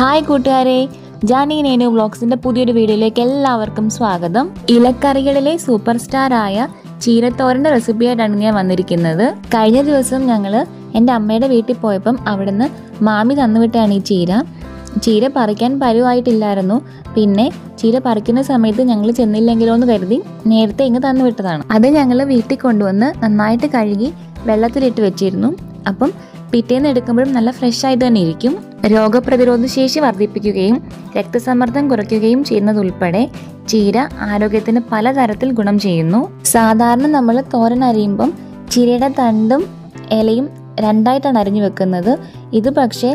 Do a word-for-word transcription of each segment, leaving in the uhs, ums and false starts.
Hi കൂട്ടുകാരെ, ജാനി നേനു വ്ളോഗ്സിന്റെ പുതിയൊരു വീഡിയോയിലേക്ക് എല്ലാവർക്കും സ്വാഗതം. ഇലക്കറികളിലെ സൂപ്പർ സ്റ്റാർ ആയ ചീരത്തോരൻ്റെ റെസിപ്പിയായിട്ടാണ് ഞാൻ വന്നിരിക്കുന്നത്. കഴിഞ്ഞ ദിവസം ഞങ്ങൾ എൻ്റെ അമ്മയുടെ വീട്ടിൽ പോയപ്പം അവിടുന്ന് മാമി തന്നുവിട്ടാണ് ഈ ചീര. ചീര പറിക്കാൻ പരുവായിട്ടില്ലായിരുന്നു. പിന്നെ ചീര പറിക്കുന്ന സമയത്ത് ഞങ്ങൾ ചെന്നില്ലെങ്കിലോ എന്ന് കരുതി നേരത്തെ ഇങ്ങ് തന്നുവിട്ടതാണ്. അത് ഞങ്ങൾ വീട്ടിൽ കൊണ്ടുവന്ന് നന്നായിട്ട് കഴുകി വെള്ളത്തിലിട്ട് വെച്ചിരുന്നു. അപ്പം പിറ്റേന്ന് എടുക്കുമ്പോഴും നല്ല ഫ്രഷ് ആയിട്ട് തന്നെ ഇരിക്കും. രോഗപ്രതിരോധ ശേഷി വർദ്ധിപ്പിക്കുകയും രക്തസമ്മർദ്ദം കുറയ്ക്കുകയും ചെയ്യുന്നതുൾപ്പെടെ ചീര ആരോഗ്യത്തിന് പലതരത്തിൽ ഗുണം ചെയ്യുന്നു. സാധാരണ നമ്മൾ തോരൻ അരിയുമ്പം ചീരയുടെ തണ്ടും ഇലയും രണ്ടായിട്ടാണ് അരിഞ്ഞു വെക്കുന്നത്. ഇത് പക്ഷേ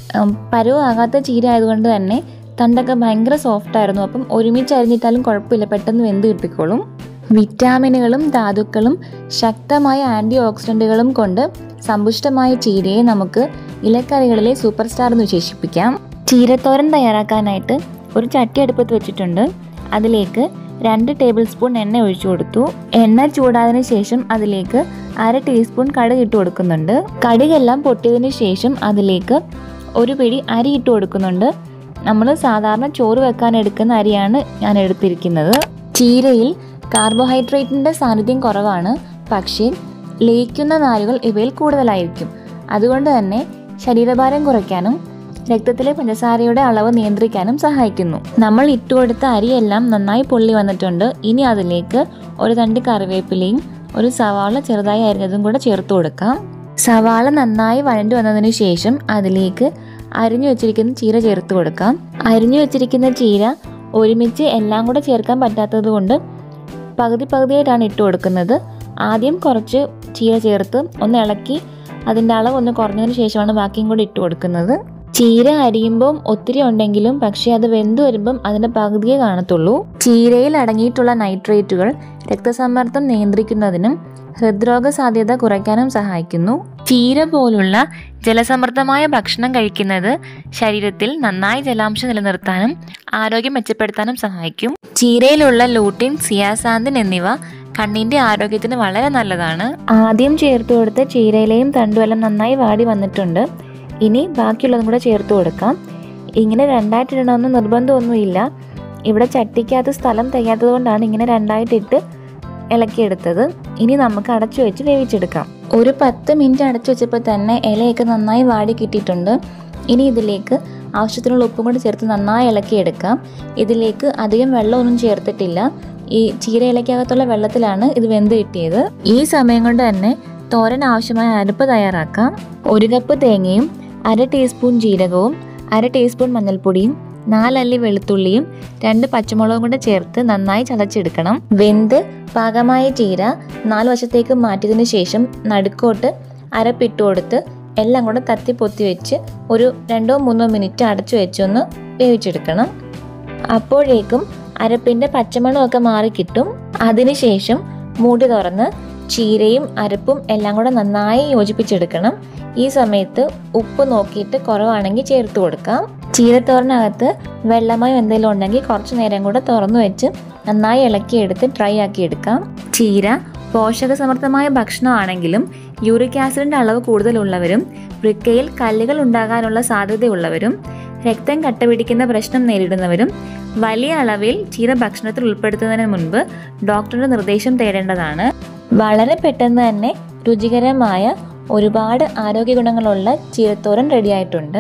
പരുവാകാത്ത ചീര ആയതുകൊണ്ട് തന്നെ തണ്ടൊക്കെ ഭയങ്കര സോഫ്റ്റ് ആയിരുന്നു. അപ്പം ഒരുമിച്ച് അരിഞ്ഞിട്ടാലും കുഴപ്പമില്ല, പെട്ടെന്ന് വെന്ത് കിട്ടിക്കോളും. വിറ്റാമിനുകളും ധാതുക്കളും ശക്തമായ ആൻറ്റി ഓക്സിഡൻറ്റുകളും കൊണ്ട് സമ്പുഷ്ടമായ ചീരയെ നമുക്ക് ഇലക്കറികളിലെ സൂപ്പർ സ്റ്റാർ എന്ന് വിശേഷിപ്പിക്കാം. ചീരത്തോരൻ തയ്യാറാക്കാനായിട്ട് ഒരു ചട്ടി അടുപ്പത്ത് വെച്ചിട്ടുണ്ട്. അതിലേക്ക് രണ്ട് ടേബിൾ സ്പൂൺ എണ്ണ ഒഴിച്ചു കൊടുത്തു. എണ്ണ ചൂടായതിനു ശേഷം അതിലേക്ക് അര ടീസ്പൂൺ കടുക് ഇട്ട് കൊടുക്കുന്നുണ്ട്. കടുകെല്ലാം പൊട്ടിയതിനു ശേഷം അതിലേക്ക് ഒരു പിടി അരി ഇട്ട് കൊടുക്കുന്നുണ്ട്. നമ്മൾ സാധാരണ ചോറ് വെക്കാൻ എടുക്കുന്ന അരിയാണ് ഞാൻ എടുത്തിരിക്കുന്നത്. ചീരയിൽ കാർബോഹൈഡ്രേറ്റിൻ്റെ സാന്നിധ്യം കുറവാണ്, പക്ഷേ ലയിക്കുന്ന നാരുകൾ ഇവയിൽ കൂടുതലായിരിക്കും. അതുകൊണ്ട് തന്നെ ശരീരഭാരം കുറയ്ക്കാനും രക്തത്തിലെ പഞ്ചസാരയുടെ അളവ് നിയന്ത്രിക്കാനും സഹായിക്കുന്നു. നമ്മൾ ഇട്ടുകൊടുത്ത അരിയെല്ലാം നന്നായി പൊള്ളി വന്നിട്ടുണ്ട്. ഇനി അതിലേക്ക് ഒരു തണ്ട് കറിവേപ്പിലയും ഒരു സവാള ചെറുതായി അരിഞ്ഞതും കൂടെ ചേർത്ത് കൊടുക്കാം. സവാള നന്നായി വഴണ്ടു വന്നതിന് ശേഷം അതിലേക്ക് അരിഞ്ഞു വെച്ചിരിക്കുന്ന ചീര ചേർത്ത് കൊടുക്കാം. അരിഞ്ഞു വെച്ചിരിക്കുന്ന ചീര ഒരുമിച്ച് എല്ലാം കൂടെ ചേർക്കാൻ പറ്റാത്തത് കൊണ്ട് പകുതി പകുതിയായിട്ടാണ് ഇട്ട് കൊടുക്കുന്നത്. ആദ്യം കുറച്ച് ചീര ചേർത്ത് ഒന്ന് ഇളക്കി അതിൻ്റെ അളവ് ഒന്ന് കുറഞ്ഞതിന് ശേഷമാണ് ബാക്കിയും കൂടി ഇട്ട് കൊടുക്കുന്നത്. ചീര അരിയുമ്പം ഒത്തിരി ഉണ്ടെങ്കിലും പക്ഷേ അത് വെന്ത് വരുമ്പം അതിൻ്റെ പകുതിയേ കാണത്തുള്ളൂ. ചീരയിൽ അടങ്ങിയിട്ടുള്ള നൈട്രേറ്റുകൾ രക്തസമ്മർദ്ദം നിയന്ത്രിക്കുന്നതിനും ഹൃദ്രോഗ സാധ്യത കുറയ്ക്കാനും സഹായിക്കുന്നു. ചീര പോലുള്ള ജലസമൃദ്ധമായ ഭക്ഷണം കഴിക്കുന്നത് ശരീരത്തിൽ നന്നായി ജലാംശം നിലനിർത്താനും ആരോഗ്യം മെച്ചപ്പെടുത്താനും സഹായിക്കും. ചീരയിലുള്ള ലൂട്ടിൻ, സിയാസാന്തിൻ എന്നിവ കണ്ണിൻ്റെ ആരോഗ്യത്തിന് വളരെ നല്ലതാണ്. ആദ്യം ചേർത്ത് കൊടുത്ത ചീരയിലെയും തണ്ടുമെല്ലാം നന്നായി വാടി വന്നിട്ടുണ്ട്. ഇനി ബാക്കിയുള്ളതും കൂടെ ചേർത്ത് കൊടുക്കാം. ഇങ്ങനെ രണ്ടായിട്ടിടണമെന്ന് നിർബന്ധമൊന്നുമില്ല. ഇവിടെ ചട്ടിക്കകത്ത് സ്ഥലം തികയാത്തത് കൊണ്ടാണ് ഇങ്ങനെ രണ്ടായിട്ടിട്ട് ഇളക്കിയെടുത്തത്. ഇനി നമുക്ക് അടച്ചു വെച്ച് വേവിച്ചെടുക്കാം. ഒരു പത്ത് മിനിറ്റ് അടച്ചു വെച്ചപ്പോൾ തന്നെ ഇലയൊക്കെ നന്നായി വാടി കിട്ടിയിട്ടുണ്ട്. ഇനി ഇതിലേക്ക് ആവശ്യത്തിനുള്ള ഉപ്പും കൂടി ചേർത്ത് നന്നായി ഇളക്കിയെടുക്കാം. ഇതിലേക്ക് അധികം വെള്ളമൊന്നും ചേർത്തിട്ടില്ല. ഈ ചീര ഇലയ്ക്കകത്തുള്ള വെള്ളത്തിലാണ് ഇത് വെന്ത് കിട്ടിയത്. ഈ സമയം കൊണ്ട് തന്നെ തോരൻ ആവശ്യമായ അരപ്പ് തയ്യാറാക്കാം. ഒരു കപ്പ് തേങ്ങയും അര ടീസ്പൂൺ ജീരകവും അര ടീസ്പൂൺ മഞ്ഞൾപ്പൊടിയും നാലല്ലി വെളുത്തുള്ളിയും രണ്ട് പച്ചമുളകും കൂടെ ചേർത്ത് നന്നായി ചതച്ചെടുക്കണം. വെന്ത് പാകമായ ചീര നാല് വശത്തേക്ക് മാറ്റിയതിന് ശേഷം നടുക്കോട്ട് അരപ്പിട്ട് കൊടുത്ത് എല്ലാം കൂടെ തത്തി പൊത്തി വെച്ച് ഒരു രണ്ടോ മൂന്നോ മിനിറ്റ് അടച്ചു വെച്ചൊന്ന് വേവിച്ചെടുക്കണം. അപ്പോഴേക്കും അരപ്പിൻ്റെ പച്ചമണമൊക്കെ മാറിക്കിട്ടും. അതിനുശേഷം മൂടി തുറന്ന് ചീരയും അരപ്പും എല്ലാം കൂടെ നന്നായി യോജിപ്പിച്ചെടുക്കണം. ഈ സമയത്ത് ഉപ്പ് നോക്കിയിട്ട് കുറവാണെങ്കിൽ ചേർത്ത് കൊടുക്കാം. ചീരത്തോരനകത്ത് വെള്ളമയോ എന്തെങ്കിലും ഉണ്ടെങ്കിൽ കുറച്ച് നേരം കൂടെ തുറന്നു വെച്ച് നന്നായി ഇളക്കിയെടുത്ത് ഡ്രൈ ആക്കി എടുക്കാം. ചീര പോഷകസമൃദ്ധമായ ഭക്ഷണമാണെങ്കിലും യൂറിക് ആസിഡിൻ്റെ അളവ് കൂടുതലുള്ളവരും വൃക്കയിൽ കല്ലുകൾ ഉണ്ടാകാനുള്ള സാധ്യതയുള്ളവരും രക്തം കട്ടപിടിക്കുന്ന പ്രശ്നം നേരിടുന്നവരും വലിയ അളവിൽ ചീര ഭക്ഷണത്തിൽ ഉൾപ്പെടുത്തുന്നതിന് മുൻപ് ഡോക്ടറുടെ നിർദ്ദേശം തേടേണ്ടതാണ്. വളരെ പെട്ടെന്ന് തന്നെ രുചികരമായ ഒരുപാട് ആരോഗ്യ ഗുണങ്ങളുള്ള ചീരത്തോരൻ റെഡിയായിട്ടുണ്ട്.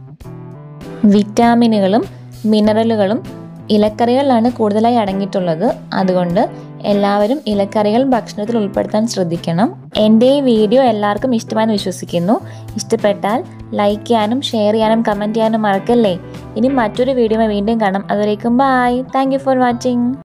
വിറ്റാമിനുകളും മിനറലുകളും ഇലക്കറികളിലാണ് കൂടുതലായി അടങ്ങിയിട്ടുള്ളത്. അതുകൊണ്ട് എല്ലാവരും ഇലക്കറികൾ ഭക്ഷണത്തിൽ ഉൾപ്പെടുത്താൻ ശ്രദ്ധിക്കണം. എൻ്റെ ഈ വീഡിയോ എല്ലാവർക്കും ഇഷ്ടമായെന്ന് വിശ്വസിക്കുന്നു. ഇഷ്ടപ്പെട്ടാൽ ലൈക്ക് ചെയ്യാനും ഷെയർ ചെയ്യാനും കമൻറ്റ് ചെയ്യാനും മറക്കല്ലേ. ഇനി മറ്റൊരു വീഡിയോ വീണ്ടും കാണാം. അതുവരേക്കും bye. Thank you for watching.